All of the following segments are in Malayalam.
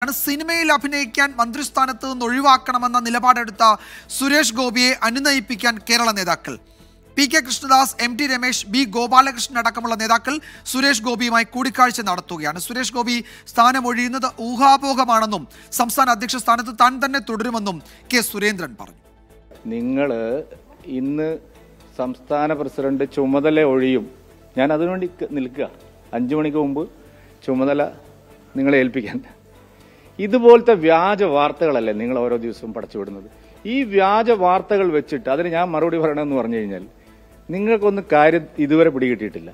നടക്കുകയാണ്. സിനിമയിൽ അഭിനയിക്കാൻ മന്ത്രിസ്ഥാനത്ത് നിന്ന് ഒഴിവാക്കണമെന്ന നിലപാടെടുത്ത സുരേഷ് ഗോപിയെ അനുനയിപ്പിക്കാൻ കേരള നേതാക്കൾ. PK Krishnadas, MT Ramesh, B Gopalakrishnan അടക്കമുള്ള നേതാക്കൾ സുരേഷ് ഗോപിയുമായി കൂടിക്കാഴ്ച നടത്തുകയാണ്. സുരേഷ് ഗോപി സ്ഥാനമൊഴിയുന്നത് ഊഹാപോഹമാണെന്നും സംസ്ഥാന അധ്യക്ഷ സ്ഥാനത്ത് താൻ തന്നെ തുടരുമെന്നും K സുരേന്ദ്രൻ പറഞ്ഞു. നിങ്ങൾ ഇന്ന് സംസ്ഥാന പ്രസിഡന്റ് ചുമതല ഒഴിയും, ഞാൻ അതിനുവേണ്ടി നിൽക്കുക. 5 മണിക്ക് മുമ്പ് ചുമതല നിങ്ങളെ ഏൽപ്പിക്കാൻ. ഇതുപോലത്തെ വ്യാജ വാർത്തകളല്ലേ നിങ്ങൾ ഓരോ ദിവസവും പടച്ചുവിടുന്നത്? ഈ വ്യാജ വാർത്തകൾ വെച്ചിട്ട് അതിന് ഞാൻ മറുപടി പറയണമെന്ന് പറഞ്ഞു കഴിഞ്ഞാൽ നിങ്ങൾക്കൊന്നും കാര്യം ഇതുവരെ പിടികിട്ടിയിട്ടില്ല.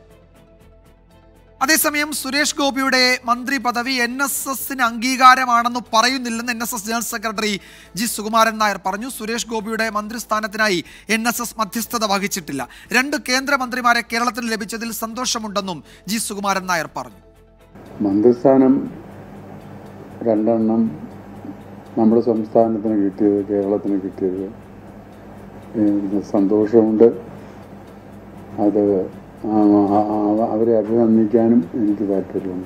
അതേസമയം സുരേഷ് ഗോപിയുടെ മന്ത്രി പദവി NSSന് അംഗീകാരമാണെന്ന് പറയുന്നില്ലെന്ന് NSS general secretary G Sukumaran Nair പറഞ്ഞു. സുരേഷ് ഗോപിയുടെ മന്ത്രിസ്ഥാനത്തിനായി NSS മധ്യസ്ഥത വഹിച്ചിട്ടില്ല. 2 കേന്ദ്രമന്ത്രിമാരെ കേരളത്തിന് ലഭിച്ചതിൽ സന്തോഷമുണ്ടെന്നും G സുകുമാരൻ നായർ പറഞ്ഞു. മന്ത്രിസ്ഥാനം 2 നമ്മുടെ സംസ്ഥാനത്തിന് കിട്ടിയത്, കേരളത്തിന് കിട്ടിയത് സന്തോഷമുണ്ട്. അത് അവരെ അഭിനന്ദിക്കാനും എനിക്ക് താല്പര്യമുണ്ട്.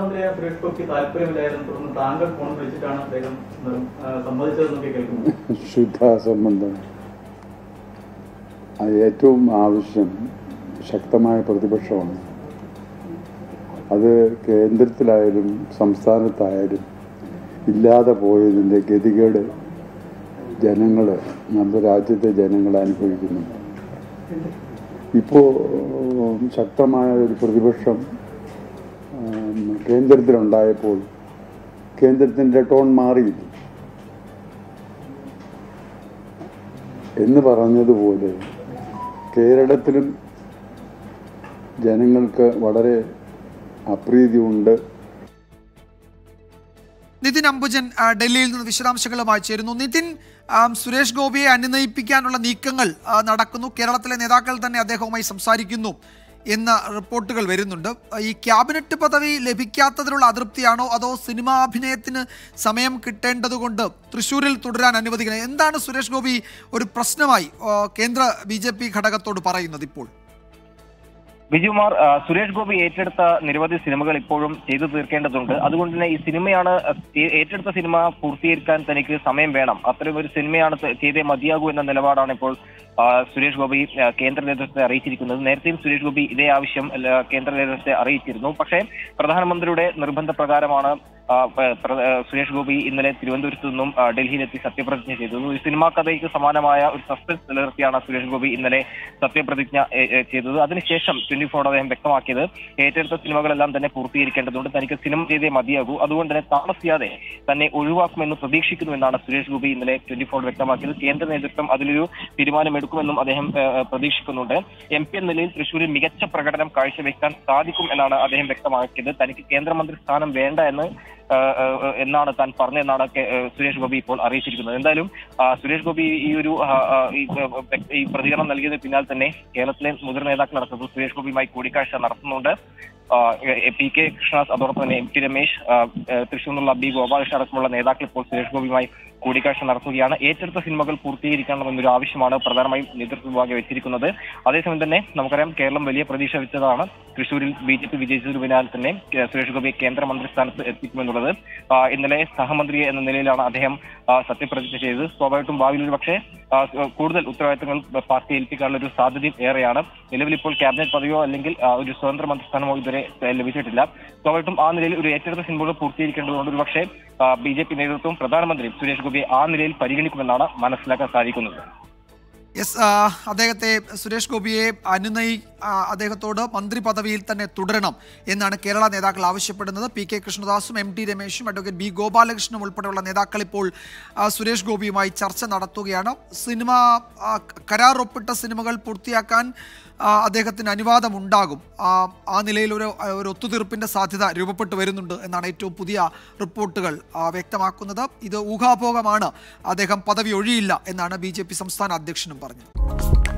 ശുദ്ധാസംബന്ധം അത് ഏറ്റവും ആവശ്യം ശക്തമായ പ്രതിപക്ഷമാണ്. അത് കേന്ദ്രത്തിലായാലും സംസ്ഥാനത്തായാലും ഇല്ലാതെ പോയതിൻ്റെ ഗതികേട് നമ്മുടെ രാജ്യത്തെ ജനങ്ങൾ അനുഭവിക്കുന്നുണ്ട്. ഇപ്പോൾ ശക്തമായ ഒരു പ്രതിപക്ഷം കേന്ദ്രത്തിലുണ്ടായപ്പോൾ കേന്ദ്രത്തിൻ്റെ ടോൺ മാറിയില്ല എന്ന് പറഞ്ഞതുപോലെ കേരളത്തിലും ജനങ്ങൾക്ക് വളരെ അപ്രീതിയുണ്ട്. നിതിൻ അംബുജൻ ഡൽഹിയിൽ നിന്ന് വിശദാംശങ്ങളുമായി ചേരുന്നു. നിതിൻ, സുരേഷ് ഗോപിയെ അനുനയിപ്പിക്കാനുള്ള നീക്കങ്ങൾ നടക്കുന്നു. കേരളത്തിലെ നേതാക്കൾ തന്നെ അദ്ദേഹവുമായി സംസാരിക്കുന്നു എന്ന റിപ്പോർട്ടുകൾ വരുന്നുണ്ട്. ഈ ക്യാബിനറ്റ് പദവി ലഭിക്കാത്തതിലുള്ള അതൃപ്തിയാണോ, അതോ സിനിമാഭിനയത്തിന് സമയം കിട്ടേണ്ടതുകൊണ്ട് തൃശ്ശൂരിൽ തുടരാൻ അനുവദിക്കണം? എന്താണ് സുരേഷ് ഗോപി ഒരു പ്രശ്നമായി കേന്ദ്ര BJP ഘടകത്തോട് പറയുന്നത് ഇപ്പോൾ? വിജയകുമാർ, സുരേഷ് ഗോപി ഏറ്റെടുത്ത നിരവധി സിനിമകൾ ഇപ്പോഴും ചെയ്തു തീർക്കേണ്ടതുണ്ട്. അതുകൊണ്ട് തന്നെ ഈ സിനിമയാണ് ഏറ്റെടുത്ത സിനിമ പൂർത്തീകരിക്കാൻ തനിക്ക് സമയം വേണം, അത്തരം ഒരു സിനിമയാണ് ചെയ്തേ മതിയാകൂ എന്ന നിലപാടാണ് ഇപ്പോൾ സുരേഷ് ഗോപി കേന്ദ്ര നേതൃത്വത്തെ അറിയിച്ചിരിക്കുന്നത്. നേരത്തെയും സുരേഷ് ഗോപി ഇതേ ആവശ്യം കേന്ദ്ര നേതൃത്വത്തെ അറിയിച്ചിരുന്നു. പക്ഷേ പ്രധാനമന്ത്രിയുടെ നിർബന്ധപ്രകാരമാണ് സുരേഷ് ഗോപി ഇന്നലെ തിരുവനന്തപുരത്ത് നിന്നും ഡൽഹിയിലെത്തി സത്യപ്രതിജ്ഞ ചെയ്തത്. ഒരു സിനിമാ കഥയ്ക്ക് സമാനമായ ഒരു സസ്പെൻസ് നിലനിർത്തിയാണ് സുരേഷ് ഗോപി ഇന്നലെ സത്യപ്രതിജ്ഞ ചെയ്തത്. അതിനുശേഷം 24 അദ്ദേഹം വ്യക്തമാക്കിയത് ഏറ്റെടുത്ത സിനിമകളെല്ലാം തന്നെ പൂർത്തീകരിക്കേണ്ടതുണ്ട്, തനിക്ക് സിനിമ ചെയ്തേ മതിയാകൂ, അതുകൊണ്ട് തന്നെ താമസിയാതെ തന്നെ ഒഴിവാക്കുമെന്ന് പ്രതീക്ഷിക്കുന്നുവെന്നാണ് സുരേഷ് ഗോപി ഇന്നലെ 24 വ്യക്തമാക്കിയത്. കേന്ദ്ര നേതൃത്വം അതിലൊരു തീരുമാനമെടുക്കുമെന്നും അദ്ദേഹം പ്രതീക്ഷിക്കുന്നുണ്ട്. MP എന്ന നിലയിൽ തൃശ്ശൂരിൽ മികച്ച പ്രകടനം കാഴ്ചവെക്കാൻ സാധിക്കും എന്നാണ് അദ്ദേഹം വ്യക്തമാക്കിയത്. തനിക്ക് കേന്ദ്രമന്ത്രി സ്ഥാനം വേണ്ട എന്നാണ് താൻ പറഞ്ഞതെന്നാണ് സുരേഷ് ഗോപി ഇപ്പോൾ അറിയിച്ചിരിക്കുന്നത്. എന്തായാലും സുരേഷ് ഗോപി ഈ പ്രതികരണം നൽകിയതിന് പിന്നാലെ തന്നെ കേരളത്തിലെ മുതിർന്ന നേതാക്കൾ നടത്തുന്നത് സുരേഷ് ഗോപിയുമായി കൂടിക്കാഴ്ച നടത്തുന്നുണ്ട്. PK കൃഷ്ണദാസ്, അതോടൊപ്പം തന്നെ MT രമേശ്, തൃശ്ശൂർ നിന്നുള്ള B ഗോപാലകൃഷ്ണൻ അടക്കമുള്ള നേതാക്കൾ ഇപ്പോൾ സുരേഷ് ഗോപിയുമായി കൂടിക്കാഴ്ച നടത്തുകയാണ്. ഏറ്റെടുത്ത സിനിമകൾ പൂർത്തീകരിക്കണമെന്നൊരു ആവശ്യമാണ് പ്രധാനമായും നേതൃത്വ വിഭാഗം വെച്ചിരിക്കുന്നത്. അതേസമയം തന്നെ നമുക്കറിയാം, കേരളം വലിയ പ്രതീക്ഷ വെച്ചതാണ് തൃശ്ശൂരിൽ BJP വിജയിച്ചതിന് പിന്നാലെ തന്നെ സുരേഷ് ഗോപിയെ കേന്ദ്രമന്ത്രി സ്ഥാനത്ത് എത്തിക്കുമെന്നുള്ളത്. ഇന്നലെ സഹമന്ത്രി എന്ന നിലയിലാണ് അദ്ദേഹം സത്യപ്രതിജ്ഞ ചെയ്തത്. സ്വാഭാവികമായിട്ടും ഭാവിയിൽ ഒരു പക്ഷേ കൂടുതൽ ഉത്തരവാദിത്തങ്ങൾ പാർട്ടി ഏൽപ്പിക്കാനുള്ള ഒരു സാധ്യതയും ഏറെയാണ്. നിലവിൽ ഇപ്പോൾ ക്യാബിനറ്റ് പദവിയോ അല്ലെങ്കിൽ ഒരു സ്വതന്ത്ര മന്ത്രിസ്ഥാനമോ ഇതുവരെ ലഭിച്ചിട്ടില്ല. സ്വാഭാവികമായിട്ടും ആ നിലയിൽ ഒരു ഏറ്റെടുത്ത സിനിമകൾ പൂർത്തീകരിക്കേണ്ടതുകൊണ്ട് ഒരു പക്ഷേ BJP നേതൃത്വവും പ്രധാനമന്ത്രിയും സുരേഷ് ഗോപിയെ ആ നിലയിൽ പരിഗണിക്കുമെന്നാണ് മനസ്സിലാക്കാൻ സാധിക്കുന്നത്. അദ്ദേഹത്തെ സുരേഷ് ഗോപിയെ അദ്ദേഹത്തോട് മന്ത്രി പദവിയിൽ തന്നെ തുടരണം എന്നാണ് കേരള നേതാക്കൾ ആവശ്യപ്പെടുന്നത്. PK കൃഷ്ണദാസും MT രമേശും അഡ്വക്കേറ്റ് B ഗോപാലകൃഷ്ണനും ഉൾപ്പെടെയുള്ള നേതാക്കൾ ഇപ്പോൾ സുരേഷ് ഗോപിയുമായി ചർച്ച നടത്തുകയാണ്. കരാർ ഒപ്പിട്ട സിനിമകൾ പൂർത്തിയാക്കാൻ അദ്ദേഹത്തിന് അനുവാദമുണ്ടാകും. ആ നിലയിൽ ഒരു ഒത്തുതീർപ്പിൻ്റെ സാധ്യത രൂപപ്പെട്ടു വരുന്നുണ്ട് എന്നാണ് ഏറ്റവും പുതിയ റിപ്പോർട്ടുകൾ വ്യക്തമാക്കുന്നത്. ഇത് ഊഹാപോഹമാണ്, അദ്ദേഹം പദവി ഒഴിയില്ല എന്നാണ് BJP സംസ്ഥാന അധ്യക്ഷനും പറഞ്ഞത്.